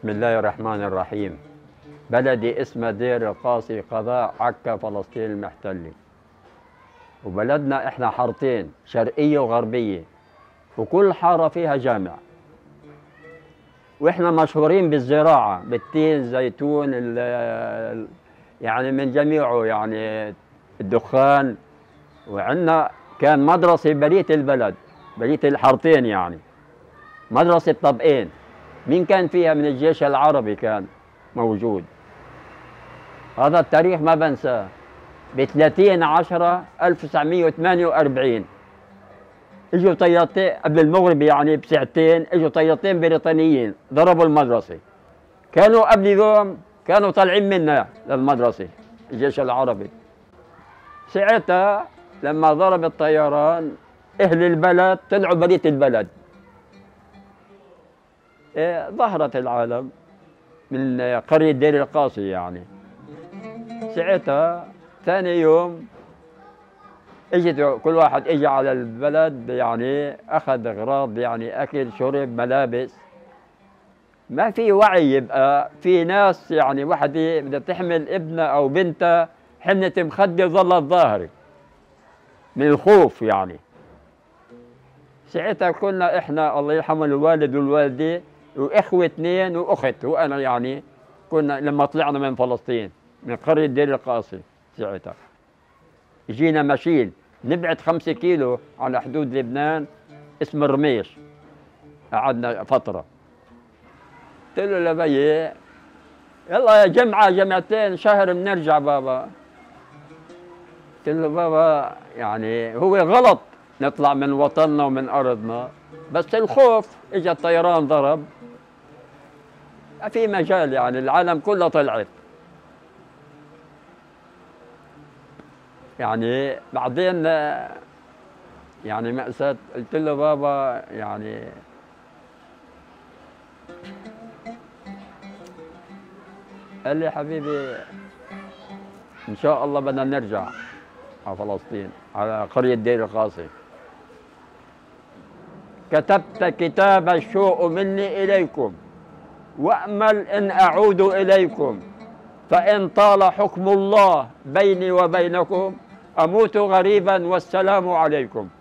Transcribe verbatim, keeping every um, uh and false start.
بسم الله الرحمن الرحيم. بلدي اسمه دير القاصي قضاء عكا فلسطين المحتلة. وبلدنا احنا حارتين شرقية وغربية، وكل حارة فيها جامع. واحنا مشهورين بالزراعة، بالتين، زيتون، يعني من جميعه، يعني الدخان. وعندنا كان مدرسة برية البلد، برية الحارتين، يعني مدرسة طبقين. مين كان فيها من الجيش العربي كان موجود. هذا التاريخ ما بنساه. ب ثلاثين عشرة ألف وتسعمية وثمانية وأربعين اجوا طيارتين قبل المغرب، يعني بساعتين اجوا طيارتين بريطانيين ضربوا المدرسة. كانوا قبل يوم كانوا طالعين منا للمدرسة الجيش العربي. ساعتها لما ضرب الطيران اهل البلد طلعوا برية البلد. إيه، ظهرت العالم من قرية دير القاصي. يعني ساعتها ثاني يوم اجت كل واحد اجى على البلد، يعني اخذ اغراض، يعني اكل شرب ملابس. ما في وعي، يبقى في ناس، يعني وحده بدها تحمل ابنها او بنتها حملت مخده ظلت ظاهره من الخوف. يعني ساعتها كنا احنا الله يرحمه الوالد والوالده واخوه اثنين واخت وانا، يعني كنا لما طلعنا من فلسطين من قرية دير القاصي. ساعتها جينا ماشيين نبعد خمسة كيلو على حدود لبنان اسم الرميش. قعدنا فترة. قلت له لبيي يلا يا جمعة جمعتين شهر بنرجع بابا. قلت له بابا يعني هو غلط نطلع من وطننا ومن أرضنا، بس الخوف اجى الطيران ضرب، ما في مجال، يعني العالم كلها طلعت. يعني بعدين يعني مأساة. قلت له بابا يعني قال لي حبيبي إن شاء الله بدنا نرجع على فلسطين على قرية دير القاصي. كتبت كتاب الشوق مني إليكم وأمل إن أعود إليكم، فإن طال حكم الله بيني وبينكم أموت غريبا والسلام عليكم.